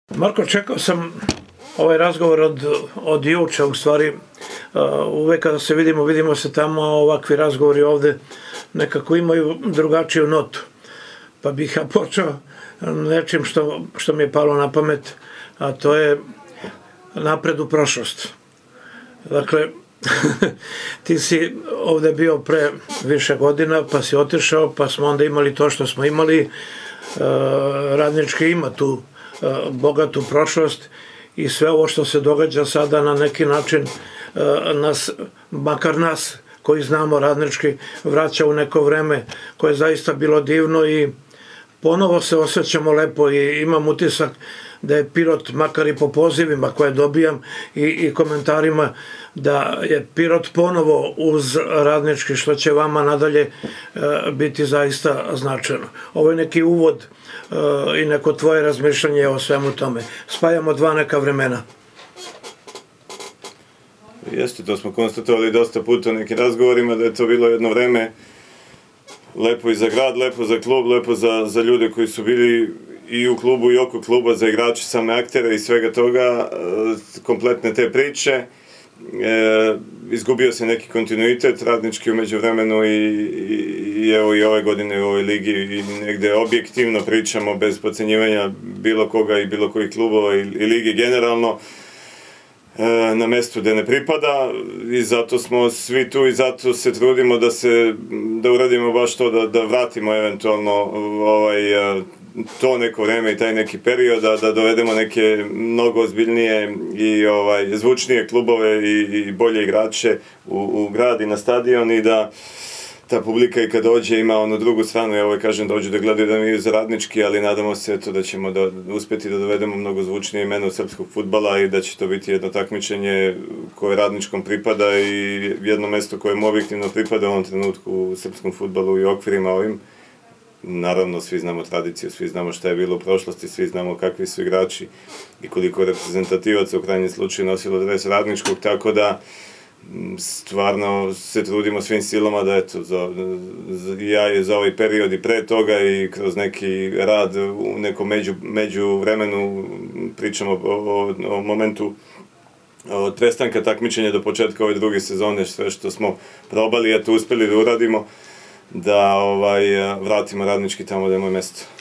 Marko, čekao sam ovaj razgovor od juče, u stvari uvek kada se vidimo se tamo, a ovakvi razgovori ovde nekako imaju drugačiju notu. Pa bih ja počeo nečim što mi je palo na pamet, a to je napred u prošlost. Dakle, ti si ovde bio pre više godina, pa si otišao, pa smo onda imali to što smo imali. Radnički ima tu bogatu prošlost i sve ovo što se događa sada na neki način nas, makar nas koji znamo Radnički, vraća u neko vreme koje je zaista bilo divno i ponovo se osjećamo lepo i imam utisak da je Pirot, makar i po pozivima koje dobijam i komentarima, da je Pirot ponovo uz Radnički, što će vama nadalje biti zaista značajno. Ovo je neki uvod i neko tvoje razmišljanje o svemu tome. Spajamo dva neka vremena. Jeste, to smo konstatovali dosta puta u nekim razgovorima, da je to bilo jedno vreme lepo i za grad, lepo za klub, lepo za ljude koji su bili i u klubu i oko kluba, za igrače, same aktere i svega toga, kompletne te priče. Izgubio se neki kontinuitet Radnički umeđu vremenu i evo i ove godine u ovoj ligi i negde objektivno pričamo bez podcenjivanja bilo koga i bilo kojih klubova i ligi generalno na mestu gde ne pripada i zato smo svi tu i zato se trudimo da uradimo baš to, da vratimo eventualno to neko vreme i taj neki period, da dovedemo neke mnogo ozbiljnije i zvučnije klubove i bolje igrače u grad i na stadion i da ta publika i kad dođe ima onu drugu stranu, ja kažem dođu da gledaju da mi je za Radnički, ali nadamo se da ćemo uspeti da dovedemo mnogo zvučnije imena srpskog fudbala i da će to biti jedno takmičenje koje Radničkom pripada i jedno mesto koje mu objektivno pripada u ovom trenutku u srpskom fudbalu i okvirima ovim. Naravno, svi znamo tradiciju, svi znamo šta je bilo u prošlosti, svi znamo kakvi su igrači i koliko reprezentativaca u krajnjem slučaju nosilo dres Radničkog, tako da stvarno se trudimo svim silama da ja za ovaj period i pre toga i kroz neki rad u nekom među vremenu pričamo o momentu od prestanka takmičenja do početka ove druge sezone, sve što smo probali, uspeli da uradimo, da vratimo Radnički tamo da je moje mesto.